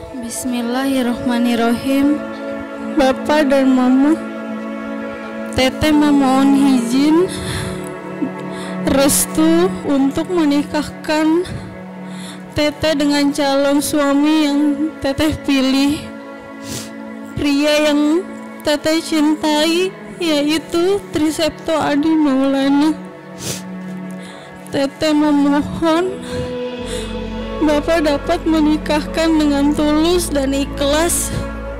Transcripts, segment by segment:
Bismillahirrahmanirrahim. Bapak dan Mama, Teteh memohon izin restu untuk menikahkan Teteh dengan calon suami yang Teteh pilih. Pria yang Teteh cintai yaitu Trisepto Adi Maulana. Teteh memohon Bapak dapat menikahkan dengan tulus dan ikhlas.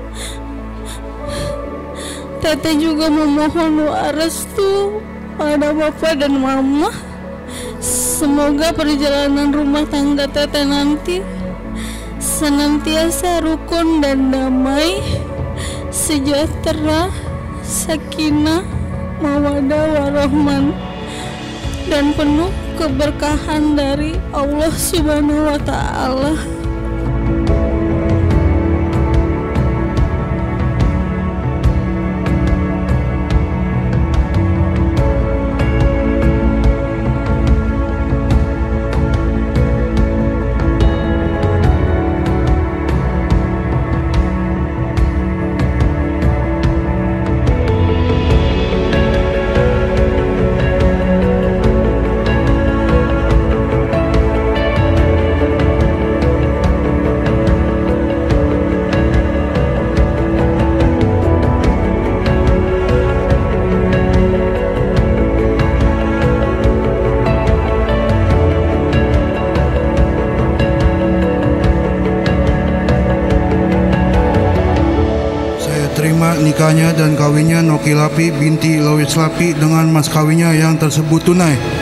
Teteh juga memohon doa restu pada Bapak dan Mama. Semoga perjalanan rumah tangga Teteh nanti senantiasa rukun dan damai, sejahtera, sakinah, mawaddah warahmah, dan penuh keberkahan dari Allah Subhanahu wa Ta'ala. Terima nikahnya dan kawinnya Noki Lapi binti Lois Lapi dengan mas kawinnya yang tersebut tunai.